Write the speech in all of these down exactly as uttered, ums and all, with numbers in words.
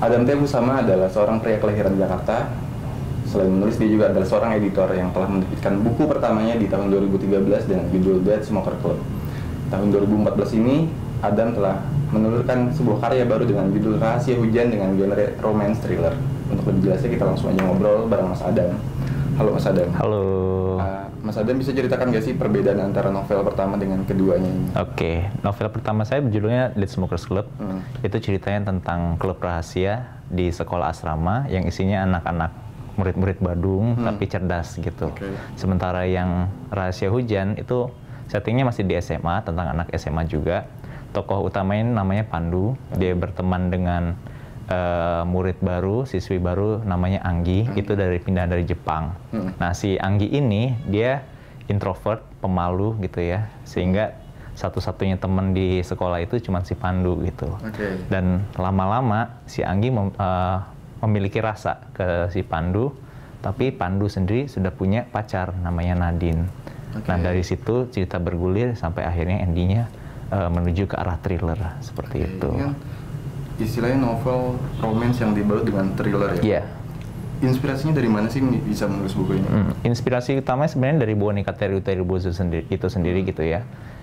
Adam T. Busama adalah seorang pria kelahiran Jakarta. Selain menulis, dia juga adalah seorang editor yang telah menerbitkan buku pertamanya di tahun dua ribu tiga belas dengan judul Bad Smoker Club. Tahun dua ribu empat belas ini, Adam telah menelurkan sebuah karya baru dengan judul Rahasia Hujan dengan genre romance thriller. Untuk lebih jelasnya kita langsung aja ngobrol bareng Mas Adam. Halo Mas Adam. Halo. Uh, Mas Adam bisa ceritakan nggak sih perbedaan antara novel pertama dengan keduanya ini? Oke, novel pertama saya berjudulnya Dead Smokers Club. Hmm. Itu ceritanya tentang klub rahasia di sekolah asrama yang isinya anak-anak murid-murid Badung hmm. tapi cerdas gitu. Okay. Sementara yang Rahasia Hujan itu settingnya masih di S M A, tentang anak S M A juga. Tokoh utamanya namanya Pandu. Hmm. Dia berteman dengan Uh, murid baru, siswi baru namanya Anggi, hmm. itu dari pindah dari Jepang. Hmm. Nah, si Anggi ini dia introvert, pemalu gitu ya, sehingga hmm. satu-satunya teman di sekolah itu cuma si Pandu gitu. Okay. Dan lama-lama si Anggi mem, uh, memiliki rasa ke si Pandu, tapi Pandu sendiri sudah punya pacar namanya Nadine. Okay. Nah, dari situ cerita bergulir sampai akhirnya endingnya uh, menuju ke arah thriller seperti okay. itu. Yeah. Istilahnya novel romance yang dibalut dengan thriller ya? Iya. Yeah. Inspirasinya dari mana sih bisa menulis buku ini? Hmm. Inspirasi utamanya sebenarnya dari boneka Teru Teru Bozo sendiri, itu sendiri hmm. gitu ya.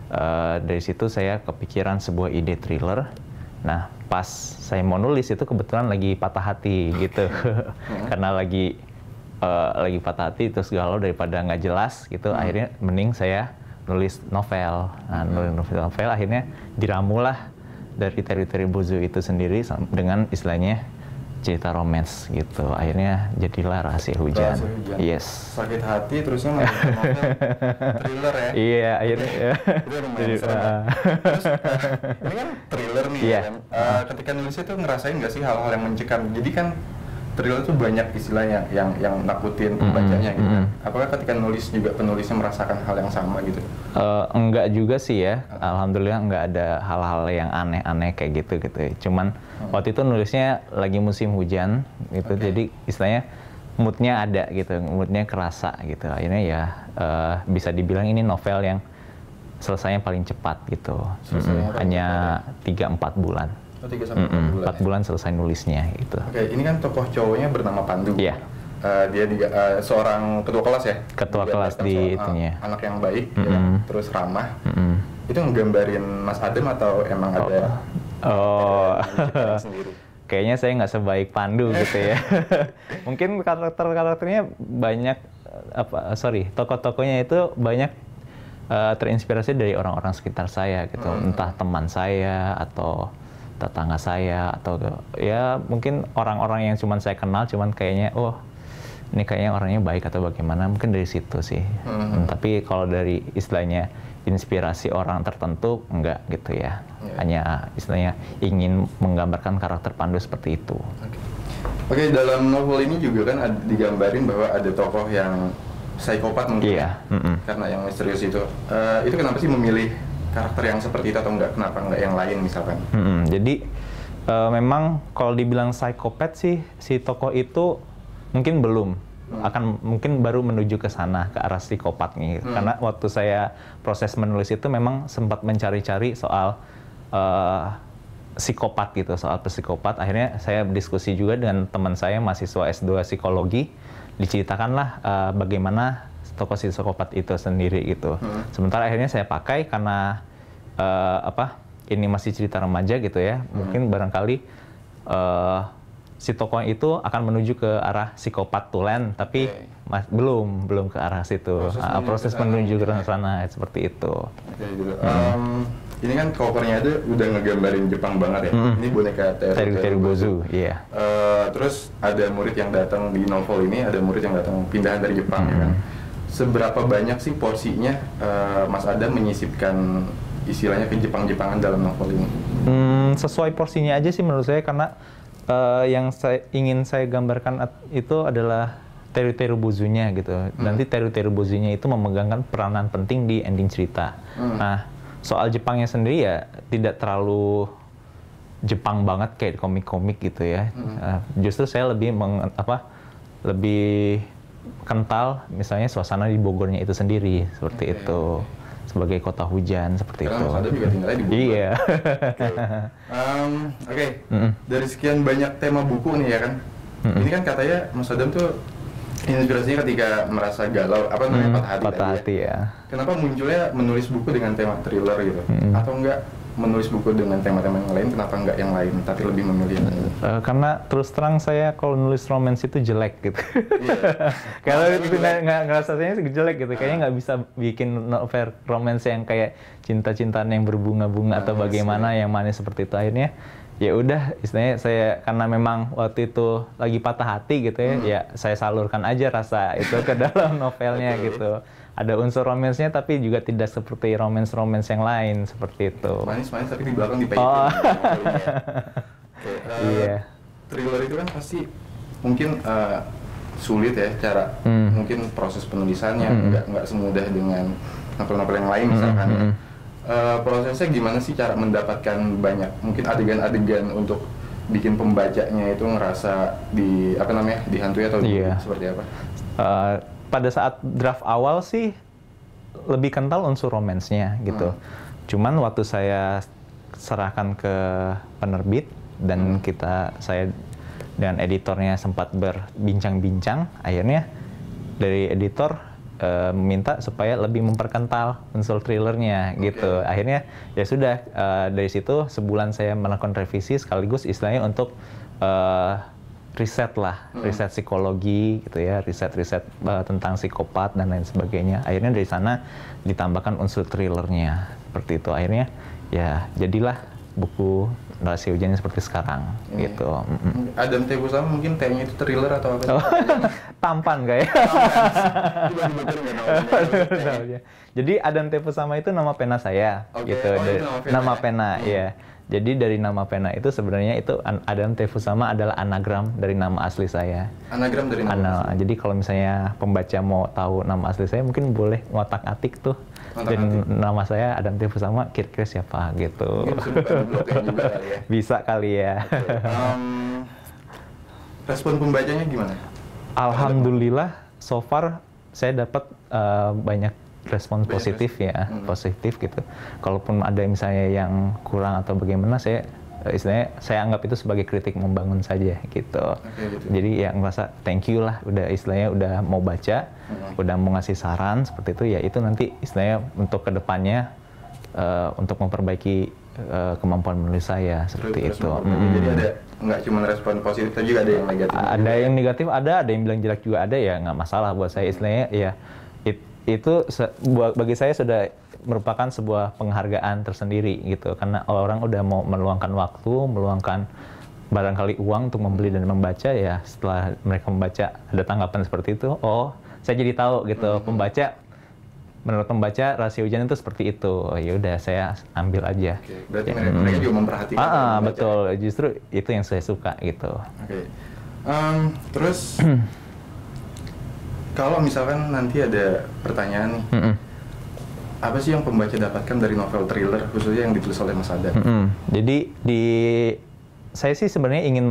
Uh, dari situ saya kepikiran sebuah ide thriller. Nah, pas saya mau nulis itu kebetulan lagi patah hati gitu. hmm. Karena lagi uh, lagi patah hati terus galau daripada nggak jelas gitu. Hmm. Akhirnya mending saya nulis novel. Nah, hmm. nulis novel, novel akhirnya diramulah dari Teru-Teru Bozo itu sendiri dengan istilahnya cerita romance gitu. Akhirnya jadilah Rahasia Hujan. Rahasia Hujan. Yes. Sakit hati terusnya malah novel thriller ya? Iya, akhirnya. Itu lumayan serem. Uh, Terus uh, ini kan thriller nih yeah. kan. Uh, ketika nulisnya tuh ngerasain nggak sih hal-hal yang mencekam? Jadi kan thriller tuh banyak istilahnya yang yang nakutin pembacanya gitu kan. Mm-hmm. Apakah ketika nulis juga penulisnya merasakan hal yang sama gitu? Uh, enggak juga sih ya. Alhamdulillah enggak ada hal-hal yang aneh-aneh kayak gitu gitu. Cuman hmm. waktu itu nulisnya lagi musim hujan gitu. Okay. Jadi istilahnya moodnya ada gitu, moodnya kerasa gitu. Akhirnya ya uh, bisa dibilang ini novel yang selesainya paling cepat gitu. Mm-hmm. Hanya tiga sampai empat bulan. Oh, tiga sampai empat bulan. empat bulan selesai nulisnya gitu. Oke, okay, ini kan tokoh cowoknya bernama Pandu. Iya. Yeah. Uh, dia juga uh, seorang ketua kelas ya. Ketua dia kelas di so, itunya. Uh, anak yang baik, mm-hmm. ya, terus ramah. Mm-hmm. Itu nggambarin Mas Adam atau emang oh. ada? Oh. Sendiri? Kayaknya saya nggak sebaik Pandu gitu ya. Mungkin karakter-karakternya banyak apa? Sorry, tokoh-tokohnya itu banyak uh, terinspirasi dari orang-orang sekitar saya gitu. Hmm. Entah teman saya atau tetangga saya atau ya mungkin orang-orang yang cuman saya kenal cuman kayaknya oh ini kayaknya orangnya baik atau bagaimana, mungkin dari situ sih. Mm-hmm. Hmm, tapi kalau dari istilahnya inspirasi orang tertentu enggak gitu ya. Yeah. Hanya istilahnya ingin menggambarkan karakter Pandu seperti itu. Oke, okay. okay, dalam novel ini juga kan ada, digambarin bahwa ada tokoh yang psikopat mungkin. Yeah. Mm-hmm. Karena yang misterius itu. Uh, itu kenapa sih memilih karakter yang seperti itu atau enggak? Kenapa enggak yang lain misalkan? Hmm, jadi uh, memang kalau dibilang psikopat sih si tokoh itu mungkin belum hmm. akan mungkin baru menuju ke sana ke arah psikopat nih. Hmm. Karena waktu saya proses menulis itu memang sempat mencari-cari soal uh, psikopat gitu, soal psikopat. Akhirnya saya diskusi juga dengan teman saya mahasiswa S dua psikologi, diceritakanlah uh, bagaimana tokoh si psikopat itu sendiri gitu. Hmm. Sementara akhirnya saya pakai karena uh, apa? Ini masih cerita remaja gitu ya. Hmm. Mungkin barangkali uh, si tokoh itu akan menuju ke arah psikopat tulen, tapi okay. mas, belum belum ke arah situ. Proses, uh, proses menuju ke sana seperti itu. Okay, gitu. Hmm. Um, ini kan covernya itu udah ngegambarin Jepang banget ya. Hmm. Ini boneka Teru-Teru Bozo, iya. Uh, terus ada murid yang datang di novel ini, ada murid yang datang pindahan dari Jepang hmm. ya kan. Seberapa banyak sih porsinya uh, Mas Adam menyisipkan istilahnya ke Jepang-Jepangan dalam novel ini? Hmm, sesuai porsinya aja sih menurut saya, karena uh, yang saya ingin saya gambarkan itu adalah Teru-Teru Bozo-nya gitu. Hmm. Nanti Teru-Teru Bozo-nya itu memegangkan peranan penting di ending cerita. Hmm. Nah, soal Jepangnya sendiri ya tidak terlalu Jepang banget kayak komik-komik gitu ya. Hmm. Uh, justru saya lebih meng, apa lebih kental misalnya suasana di Bogornya itu sendiri seperti okay. itu. sebagai kota hujan seperti Karena itu. Mas Adam juga tinggalnya di Bogor. Iya. Oke, um, okay. Mm-mm. Dari sekian banyak tema buku nih ya kan, Mm-mm. ini kan katanya Mas Adam tuh inspirasinya ketika merasa galau, apa namanya, Hmm, patah hati. patah tadi hati ya. Kenapa munculnya menulis buku dengan tema thriller gitu? Mm-mm. Atau enggak menulis buku dengan tema-tema yang lain, kenapa enggak yang lain, tapi lebih memilih yang ini? Uh, karena terus terang saya kalau nulis romance itu jelek gitu. Iya. Kalau Nah, itu gitu. nggak nggak ngerasanya sih jelek gitu. Kayaknya nggak bisa bikin novel romance yang kayak cinta-cintaan yang berbunga-bunga atau Ah, bagaimana yang manis seperti itu. Akhirnya ya udah, istilahnya saya karena memang waktu itu lagi patah hati gitu ya, Hmm. ya saya salurkan aja rasa itu ke dalam novelnya Oke. gitu. Ada unsur romansnya tapi juga tidak seperti romance-romance yang lain seperti itu. Manis-manis tapi di belakang dipahitin. Oh. Oke, uh, Iya. Thriller itu kan pasti mungkin uh, sulit ya cara, Hmm. mungkin proses penulisannya Hmm. nggak nggak semudah dengan novel-novel yang lain misalkan. Hmm, ya. hmm. Uh, prosesnya gimana sih cara mendapatkan banyak mungkin adegan-adegan untuk bikin pembacanya itu ngerasa di apa namanya dihantui atau di- Iya. seperti apa? Uh, pada saat draft awal sih lebih kental unsur romansnya gitu. Hmm. Cuman waktu saya serahkan ke penerbit dan Hmm. kita saya dan editornya sempat berbincang-bincang, akhirnya dari editor uh, meminta supaya lebih memperkental unsur thrillernya gitu. Oke. Akhirnya ya sudah, uh, dari situ sebulan saya melakukan revisi sekaligus istilahnya untuk uh, riset lah, Hmm. riset psikologi gitu ya, riset-riset uh, tentang psikopat dan lain sebagainya. Akhirnya dari sana ditambahkan unsur thrillernya seperti itu. Akhirnya ya jadilah buku Rahasia Hujan seperti sekarang Ini. gitu. Mm-mm. Adam T. Kusama mungkin T-nya itu thriller atau apa? Oh, tampan kayak. Tiba-tiba nggak tahu. Namanya. Jadi Adam T. Kusama itu nama pena saya Oke. gitu. Oh, Dari- itu nama pena nama ya? pena, Hmm. iya. Jadi dari nama pena itu sebenarnya itu An- Adam T. Kusama adalah anagram dari nama asli saya. Anagram dari nama. Ana, asli. jadi kalau misalnya pembaca mau tahu nama asli saya mungkin boleh ngotak-atik tuh. Dan Ngotak-atik. nama saya Adam T. Kusama, kira-kira siapa gitu. Mungkin bisa buka di blognya juga kali ya. Bisa kali ya. Um, respon pembacanya gimana? Alhamdulillah, so far saya dapat uh, banyak respon Banyak positif respon. ya, Hmm. positif gitu. Kalaupun ada misalnya yang kurang atau bagaimana, saya uh, istilahnya saya anggap itu sebagai kritik membangun saja gitu. Oke, gitu. Jadi ya ngerasa thank you lah, udah istilahnya udah mau baca, Hmm. udah mau ngasih saran seperti itu. Ya itu nanti istilahnya untuk kedepannya uh, untuk memperbaiki uh, kemampuan menulis saya seperti Terus- itu. terus Mm. Jadi ada nggak cuma respon positif, tapi juga ada yang negatif. Ada yang negatif, ada, ada yang bilang jelek juga ada, ya nggak masalah buat saya. Istilahnya ya it- itu se- buat- bagi saya sudah merupakan sebuah penghargaan tersendiri gitu, karena orang udah mau meluangkan waktu, meluangkan barangkali uang untuk membeli dan membaca. Ya setelah mereka membaca ada tanggapan seperti itu, oh saya jadi tahu gitu, Hmm. pembaca menurut pembaca Rahasia Hujan itu seperti itu. Oh, ya udah saya ambil aja. Oke, berarti Ya, mereka, mm. mereka juga memperhatikan. Ah, orang ah, membaca. betul, justru itu yang saya suka gitu. Oke. Um, terus kalau misalkan nanti ada pertanyaan nih, Mm-mm. apa sih yang pembaca dapatkan dari novel thriller khususnya yang ditulis oleh Mas Adam? Mm-mm. Jadi di saya sih sebenarnya ingin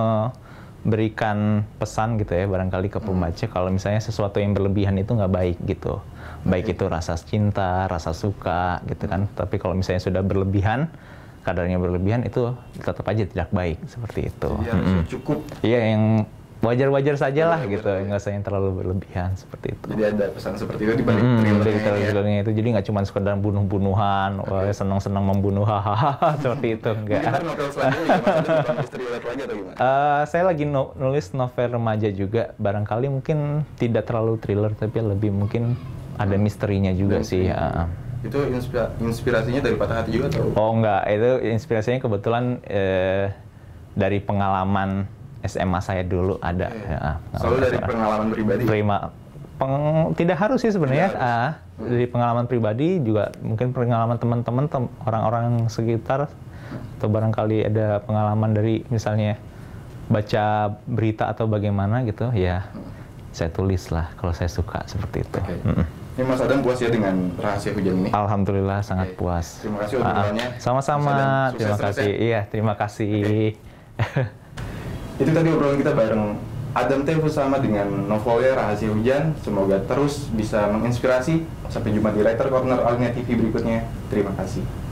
memberikan pesan gitu ya barangkali ke pembaca, kalau misalnya sesuatu yang berlebihan itu nggak baik gitu. Baik Oke. itu rasa cinta, rasa suka gitu kan. Tapi kalau misalnya sudah berlebihan, kadarnya berlebihan, itu tetap aja tidak baik seperti itu. Jadi harusnya Mm-mm. cukup. Iya, yang wajar-wajar saja lah Wajar-wajar gitu, aja. nggak usah yang terlalu berlebihan seperti itu. Jadi ada pesan seperti itu di balik Hmm, thrillernya dari ya. thrillernya itu, jadi nggak cuma sekedar bunuh-bunuhan, wah, senang-senang membunuh, hahaha, seperti itu, enggak. Mungkin ntar novel selanjutnya juga Mas Adam bakal nulis thriller lagi atau gimana? Eh, saya lagi no- nulis novel remaja juga, barangkali mungkin tidak terlalu thriller, tapi lebih mungkin ada misterinya juga Dan sih. ini- ah. Itu inspira- inspirasinya dari Patah Hati juga atau? Oh enggak, itu inspirasinya kebetulan eh, dari pengalaman S M A saya dulu ada. Oke. ya, Selalu dari pengalaman. pengalaman pribadi? Terima. Peng- tidak harus sih sebenarnya. Tidak harus. Ah, dari pengalaman pribadi juga mungkin pengalaman teman-teman, tem- orang-orang sekitar, atau barangkali ada pengalaman dari misalnya baca berita atau bagaimana gitu, ya saya tulis lah kalau saya suka seperti itu. Oke. Mm-mm. Ini Mas Adam puas ya dengan Rahasia Hujan ini? Alhamdulillah sangat Oke. puas. Terima kasih Ah, ah. obrolannya. Sama-sama, Mas Adam. Sukses terima terus kasih. ya. Iya, terima kasih. Itu tadi obrolan kita bareng Adam T. Fusama dengan novelnya Rahasia Hujan. Semoga terus bisa menginspirasi. Sampai jumpa di Writer Corner Alinea T V berikutnya. Terima kasih.